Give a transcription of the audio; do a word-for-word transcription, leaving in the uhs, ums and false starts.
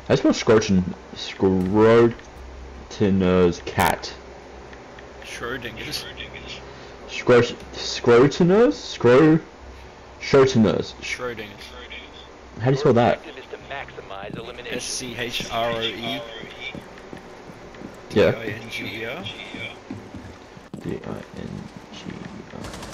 I spell Scrotin Scrotiner's cat. Schrodingers. Scrot Scrotiners? Scro Schrotiners. Schrodingers. How do you spell that? S C H R O E Yeah. D I N G E R. D I N G E R.